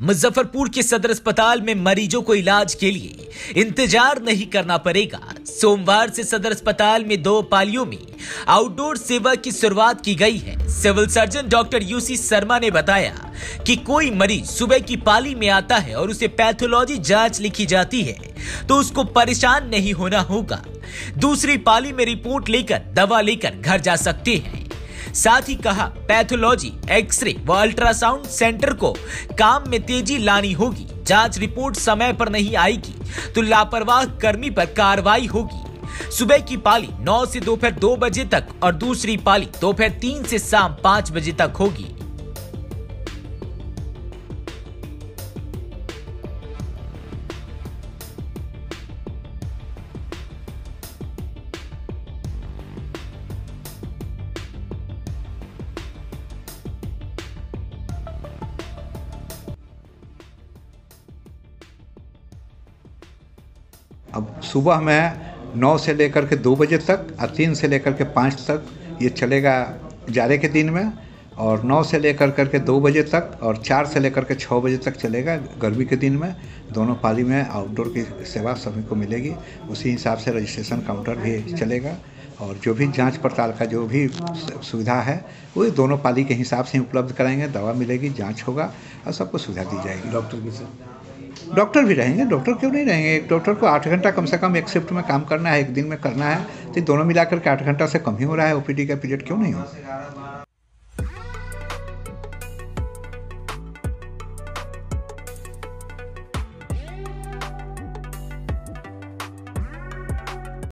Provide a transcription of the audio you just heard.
मुजफ्फरपुर के सदर अस्पताल में मरीजों को इलाज के लिए इंतजार नहीं करना पड़ेगा। सोमवार से सदर अस्पताल में 2 पालियों में आउटडोर सेवा की शुरुआत की गई है। Civil surgeon doctor UC Sharma ने बताया कि कोई मरीज सुबह की पाली में आता है और उसे पैथोलॉजी जांच लिखी जाती है तो उसको परेशान नहीं होना होगा। दूसरी पाली में रिपोर्ट लेकर दवा लेकर घर जा सकते हैं। साथ ही कहा, पैथोलॉजी, एक्सरे व अल्ट्रासाउंड सेंटर को काम में तेजी लानी होगी। जांच रिपोर्ट समय पर नहीं आएगी तो लापरवाह कर्मी पर कार्रवाई होगी। सुबह की पाली 9 से दोपहर 2 बजे तक और दूसरी पाली दोपहर 3 से शाम 5 बजे तक होगी। अब सुबह में 9 से लेकर के 2 बजे तक और 3 से लेकर के 5 तक ये चलेगा जाड़े के दिन में, और 9 से लेकर के 2 बजे तक और 4 से लेकर के 6 बजे तक चलेगा गर्मी के दिन में। दोनों पाली में आउटडोर की सेवा सभी को मिलेगी। उसी हिसाब से रजिस्ट्रेशन काउंटर भी चलेगा और जो भी जांच पड़ताल का जो भी सुविधा है वो दोनों पाली के हिसाब से ही उपलब्ध कराएंगे। दवा मिलेगी, जांच होगा और सबको सुविधा दी जाएगी। डॉक्टर भी रहेंगे, डॉक्टर क्यों नहीं रहेंगे। एक डॉक्टर को 8 घंटा कम से कम एक शिफ्ट में काम करना है, एक दिन में करना है, तो दोनों मिलाकर के 8 घंटा से कम ही हो रहा है। ओपीडी का पीरियड क्यों नहीं हो।